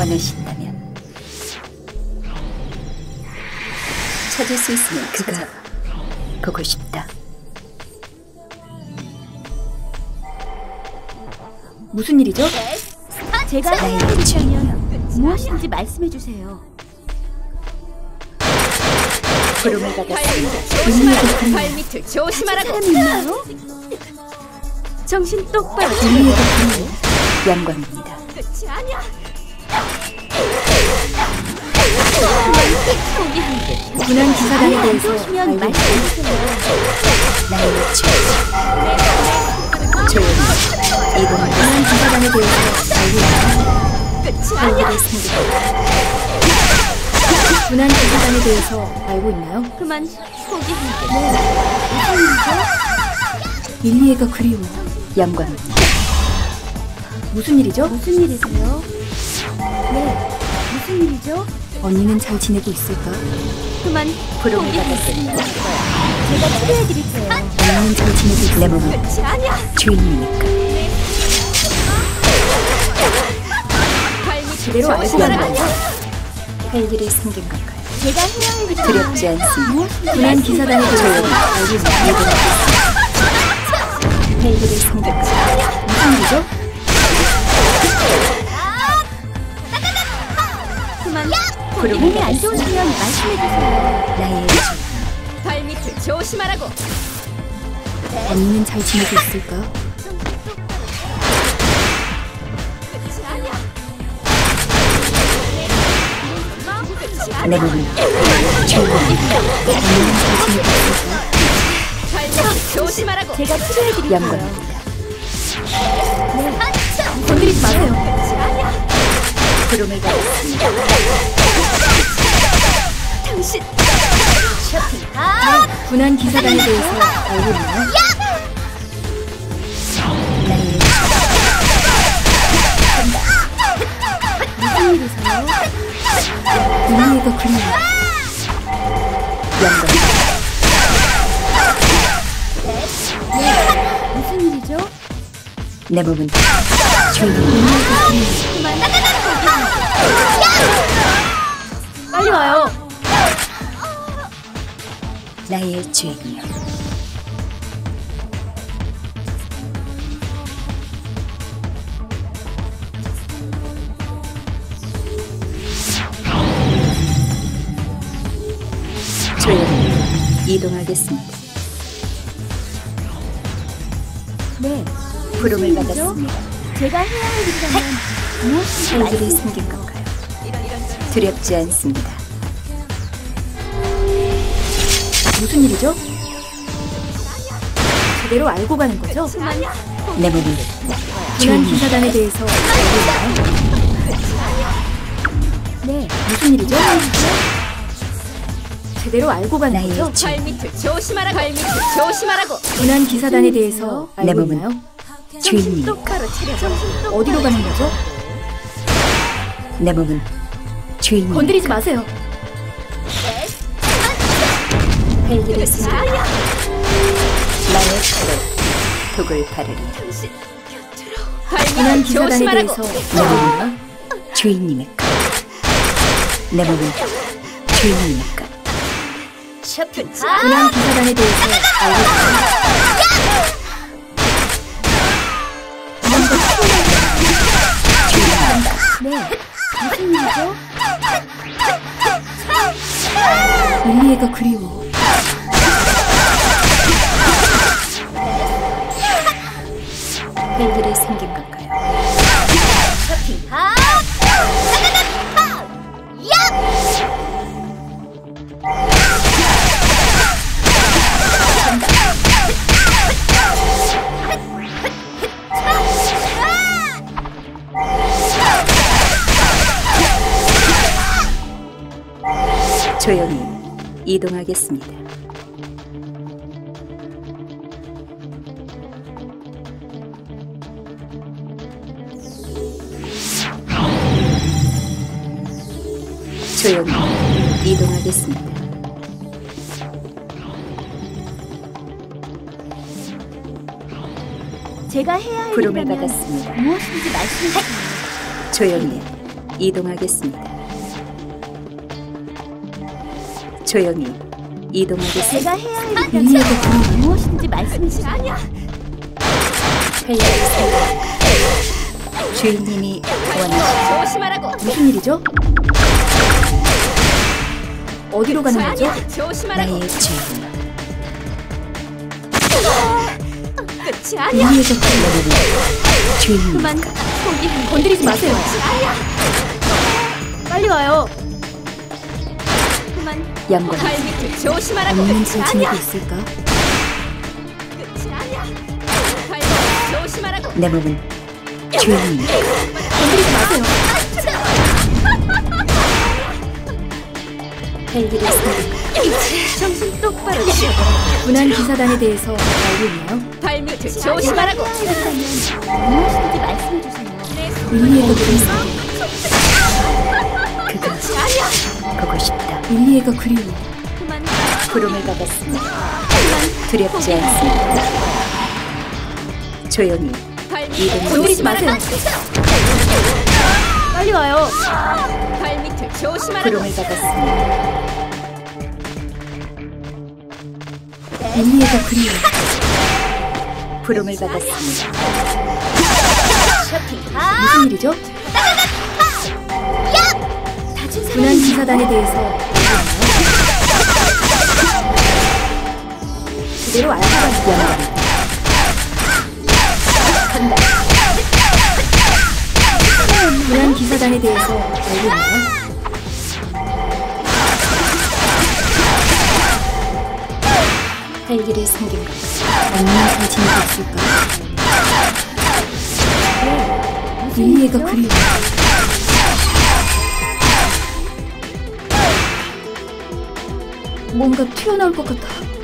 원하신다면 찾을 수 있으면 그가 보고 싶다. 무슨 일이죠? 제가 해야 할 일이라면 무엇인지 말씀해 주세요. 부름을 받았습니다. 조심하라고. 발밑을 조심하라고. 사람이 있나요? 정신 똑바로 차려. 영광입니다. 끝이 아니야. 군한 기사단에 대해서 오시면 말씀해 주세요. 나의 죄 조용히 이동하겠습니다. 군한 기사단에 대해서 끝이 아니야. 군한 기사단에 대해서 알고 있나요? 그만 포기할게. 밀리에가 그리워. 영광입니다. 무슨 일이죠? 무슨 일이세요? 네, 무슨 일이죠? 언니는 잘 지내고 있을까? 그만 부름을 포기하겠습니다. 받았습니다. 제가 치료해드릴게요. 언니는 잘 지내고 있을까? 내 몸은 끝이 아니야. 주인이니까. 발밑을 제대로 알고 조심하라고. 가는 할 일이 생긴 걸까요? 제가 해야 할 일이라면 두렵지 않습니다. 무엇인지 군한 기사단에 대해서 알고 있나요? 할 일이 생긴 걸까요? 무슨 일이죠? 그만 부름을 몸이 안 받았습니다. 좋으시면 말씀해 주세요. 나의 죄 발밑을 조심하라고. 언니는 잘 지내고 있을까? 끝이 아니야. 끝이 내 아니야. 몸은 주인이니까. 언니는 잘 지내고 있을까? 발밑을 조심하라고. 제가 치료해드릴게요. 영광입니다. 건드리지 마세요. 끝이 아니야. 부름을 받았습니다. 당신 군한 기사단에 대해서 알고 있나요? 나의 무슨 일이세요? 밀리에가 그리워. 영광입니다. 무슨 일이죠? 내 몸은 주인이니까. 그만 빨리 와요. 나의 죄이며 조용히 이동하겠습니다. 네. 부름을 무슨 일이죠? 받았습니다. 제가 해야 할 일이라면 무엇인지 할 일이 말씀해 생긴 걸까요? 두렵지 않습니다. 무슨 일이죠? 제대로 알고 가는 거죠? 그만 내 몸은 군한 주인이니까. 기사단에 대해서 알고 있나요? 네. 무슨 일이죠? 제대로 알고 가는 나의 거죠? 죄 발밑을 조심하라고. 발밑을 조심하라고. 군한 기사단에 대해서 내 알고 몸은 있나요? 주인이니까. 똑바로 차려. 정신 똑바로. 어디로 가는 거죠? 내 몸은 주인이니까. 건드리지 마세요. 할 일이 끝이 생긴 아니야. 나의 칼로 독을 바르리. 당신 곁으로. 군한 발밑을 기사단에 조심하라고. 대해서 내 알고 몸은 있나요? 주인이니까. 내 몸은 주인이니까. 끝이 군한 기사단에 대해서 알고 있나요? 네. 무슨 일이죠? 밀리에가 그리워. 할 일이 생긴 걸까요? 조용히 이동하겠습니다. 조용히 이동하겠습니다. 제가 해야 할 부름을 일이라면 받았습니다. 무엇인지 말씀해 주세요. 조용히 이동하겠습니다. 조용히 이동하겠습니다. 제가 해야 할 일이 윤리에게 그리워. 무엇인지 말씀해 주세요. 아니야. 헬기를 생각. 주인님이 원하시는 조심하라고. 무슨 일이죠? 어디로 가는 거죠? 아니야. 조심하라고. 나의 주인. 끝이 아니야. 윤리에게 그리워. 주인님 그만 포기해. 건드리지 마세요. 아니야. 빨리 와요. 그만. 영광 발밑을 조심하라고. 없는 끝이 진 아니야. 지니고 있을까? 끝이 아니야. 발밑을 조심하라고. 내 몸은 주인님. 건드리지 마세요. 헬기를 생각. 정신 똑바로 차려. 군한 기사단에 대해서 알고 있나요? 발밑을 조심하라고. 무엇인지 말씀해 주세요. 윤리에게 그리워. 그가 아니야. 보고 싶다. 윤리에게 그리워. 그만. 구름을 받았습니다. 두렵지 않습니다. 조용히 건드리지 마세요. 빨리 와요. 발밑을 조심하라고. 구름을 받았습니다. 윤리에게 그리워. 구름을 받았습니다. 무슨 일이죠? 군한 기사단에 대해서 제대로 알고 가는 군한 기사단에 대해서 알고 있나요? 헬기를 생긴 것. 안녕히 잘 지내고 있을까? 윤리에게 그리워. 뭔가 튀어나올 것 같아.